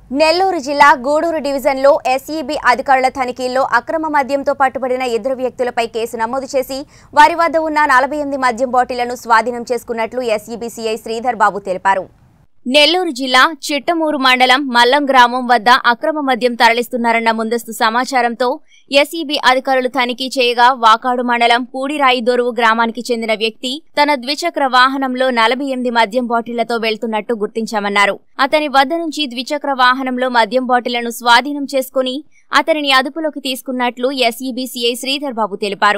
నెల్లూరు జిల్లా గూడూరు డివిజన్లో ఎస్ఈబీ అధికారుల తనిఖీల్లో అక్రమ మద్యంతో పట్టుబడిన ఇద్దరు వ్యక్తులపై కేసు నమోదు చేసి వారి వద్ద ఉన్న 48 మద్యం బాటిళ్లను స్వాధీనం చేసుకున్నట్లు ఎస్ఈబీ సీఐ శ్రీధర్ బాబు తెలిపారు. నెల్లూరు జిల్లా చిట్టమూరు మండలం మల్లం గ్రామం వద్ద అక్రమ మద్యం తరలిస్తున్నారన్న ముందస్తు సమాచారంతో ఎస్ఈబీ అధికారులు తనిఖీ చేయగా వాకాడు మండలం పూడిరాయి దొరువు గ్రామానికి చెందిన వ్యక్తి తన ద్విచక్ర వాహనంలో 48 మద్యం బాటిళ్లతో వెళ్తున్నట్టు గుర్తించామన్నారు. అతని వద్ద నుంచి ద్విచక్ర వాహనంలో మద్యం బాటిళ్లను స్వాధీనం చేసుకుని అతనిని అదుపులోకి తీసుకున్నట్లు ఎస్ఈబీ సీఐ శ్రీధర్ బాబు తెలిపారు.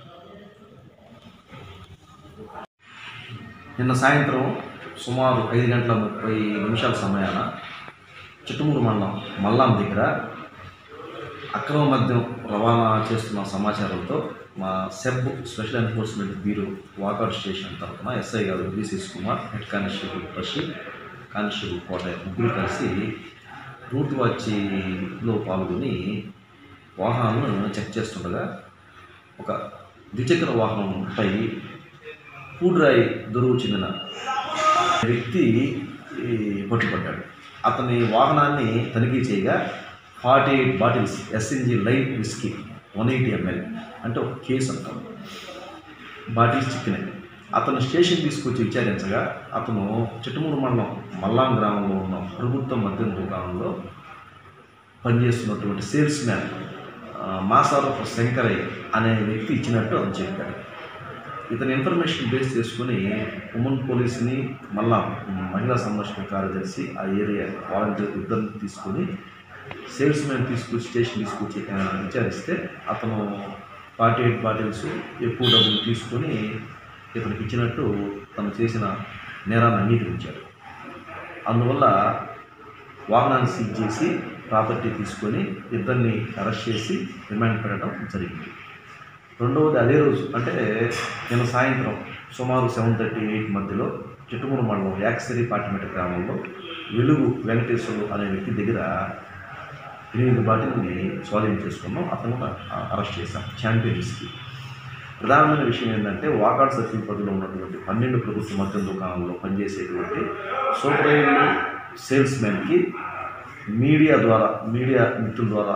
నిన్న సాయంత్రం సుమారు 5:30 సమయాన చిట్టమూరు మండలం మల్లాం దగ్గర అక్రమ మద్యం రవాణా చేస్తున్న సమాచారంతో మా SEB special enforcement bureau Vakadu station తరఫున ఎస్ఐ గారు BCS Kumar, head constable Rasheed, constable Kota ముగ్గురు కలిసి రూట్ వాచ్లో పాల్గొని వాహనాలను చెక్ చేస్తుండగా ఒక ద్విచక్ర వాహనంపై పూడిరాయి దొరువు చెందిన వ్యక్తి పట్టుబడ్డాడు. అతని వాహనాన్ని తనిఖీ చేయగా 48 bottles SNG light whisky 180 ml అంటే ఒక కేసు అంటాం బాటిల్స్ చిక్కినాయి. అతను స్టేషన్ తీసుకొచ్చి విచారించగా అతను చిట్టమూరు మండలం మల్లాం గ్రామంలో ఉన్న ప్రభుత్వ మద్యం దుకాణంలో పనిచేస్తున్నటువంటి సేల్స్ మ్యాన్ మాసారపు శంకరయ్య అనే వ్యక్తి ఇచ్చినట్టు అతను చెప్పాడు. ఇతని ఇన్ఫర్మేషన్ బేస్ చేసుకుని ఉమెన్ పోలీస్ని మళ్ళా మహిళా సంరక్షణ కార్యదర్శి ఆ ఏరియా వాలంటీర్ ఇద్దరిని తీసుకొని సేల్స్ మ్యాన్ తీసుకొచ్చి స్టేషన్ తీసుకొచ్చి విచారిస్తే అతను 48 బాటిల్స్ ఎక్కువ డబ్బులు తీసుకొని ఇతనికి ఇచ్చినట్టు తను చేసిన నేరాన్ని అంగీకరించాడు. అందువల్ల వాహనాన్ని సీజ్ చేసి ప్రాపర్టీ తీసుకొని ఇద్దరిని అరెస్ట్ చేసి రిమాండ్ పెట్టడం జరిగింది. రెండవది అదే రోజు అంటే నిన్న సాయంత్రం సుమారు 7:38 మధ్యలో చిట్టమూరు మండలం యాక్సరీ పాటిమెట గ్రామంలో వెలుగు వెంకటేశ్వరు అనే వ్యక్తి దగ్గర 8 బాటిల్ని స్వాధీనం చేసుకున్నాం. అతను అరెస్ట్ చేశాం. ఛాంపియన్స్కి ప్రధానమైన విషయం ఏంటంటే వాకాడ్ సర్కిల్ పరిధిలో ఉన్నటువంటి 12 ప్రభుత్వ మద్యం దుకాణంలో పనిచేసేటువంటి సూపర్వైజర్లు సేల్స్ మ్యాన్కి మీడియా మిత్రుల ద్వారా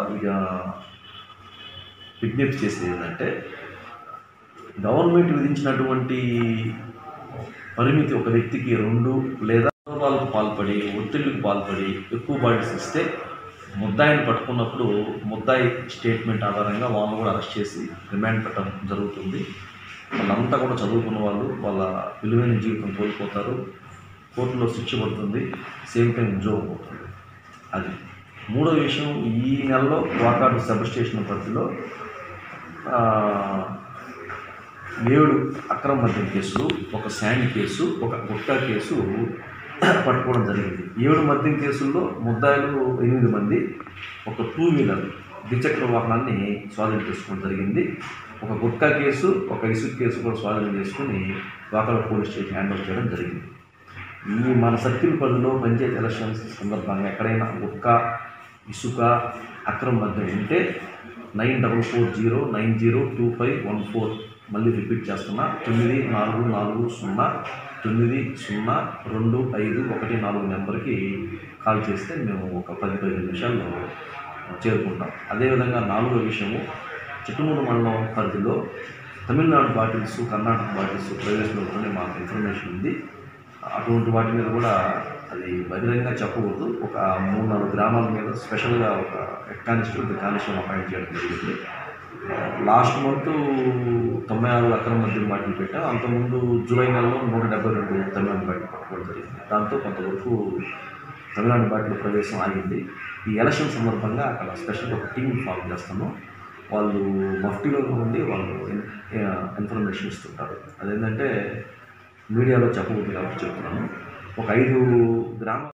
విజ్ఞప్తి చేసేది ఏంటంటే గవర్నమెంట్ విధించినటువంటి పరిమితి ఒక వ్యక్తికి 2 లేదా ప్రలోభాలకు పాల్పడి ఒత్తిళ్లకు పాల్పడి ఎక్కువ బాటిల్స్ ఇస్తే ముద్దాయిని పట్టుకున్నప్పుడు ముద్దాయి స్టేట్మెంట్ ఆధారంగా వాళ్ళని కూడా అరెస్ట్ చేసి రిమాండ్ పెట్టడం జరుగుతుంది. వాళ్ళంతా కూడా చదువుకున్న వాళ్ళు, వాళ్ళ విలువైన జీవితం కోల్పోతారు, కోర్టులో శిక్ష పడుతుంది, సేమ్ టైం ఉద్యోగం పోతుంది. అది మూడో విషయం. ఈ నెలలో వాకాడు సబ్ స్టేషన్ పరిధిలో 7 అక్రమ మద్యం కేసులు, ఒక శాండ్ కేసు, ఒక గుట్కా కేసు పట్టుకోవడం జరిగింది. 7 మద్యం కేసుల్లో ముద్దాయిలు 8 మంది, ఒక 2 వీలర్ ద్విచక్ర వాహనాన్ని స్వాధీనం చేసుకోవడం జరిగింది. ఒక గుట్కా కేసు, ఒక ఇసుక కేసు కూడా స్వాధీనం చేసుకుని Vakadu police station hand over చేయడం జరిగింది. ఈ మన సర్కిల్ పరిధిలో పంచాయతీ ఎలక్షన్స్ సందర్భంగా ఎక్కడైనా గుట్కా, ఇసుక, అక్రమ మద్యం ఉంటే 9440902514 మళ్ళీ రిపీట్ చేస్తున్నా 9440902514 నెంబర్కి కాల్ చేస్తే మేము ఒక 10-15 నిమిషాల్లో చేరుకుంటాం. అదేవిధంగా 4వ విషయము, చిట్టమూరు మండలం పరిధిలో తమిళనాడు బాటిల్స్, కర్ణాటక బాటిల్స్ ప్రవేశపెడుతూనే మాకు ఇన్ఫర్మేషన్ ఉంది. అటువంటి వాటి మీద కూడా అది బహిరంగంగా చెప్పకూడదు. ఒక 3-4 గ్రామాల మీద స్పెషల్గా ఒక హెడ్ కానిస్టేబుల్ అపాయింట్ చేయడం జరిగింది. లాస్ట్ మంత్ 96 అక్రమ మద్యం బాటిల్ పెట్టాం. అంతకుముందు జూలై నెలలో 172 తమిళనాడు బాటిల్ పట్టుకోవడం జరిగింది. దాంతో కొంతవరకు తమిళనాడు బాటిల్ ప్రవేశం ఆగింది. ఈ ఎలక్షన్ సందర్భంగా అక్కడ స్పెషల్గా ఒక టీం ఫామ్ చేస్తాము. వాళ్ళు మఫ్టీలో ఉండి వాళ్ళు ఇన్ఫర్మేషన్ ఇస్తుంటారు. అదేంటంటే మీడియాలో చెప్పకూడదు కాబట్టి చెప్తున్నాను. ఒక 5 గ్రామాలు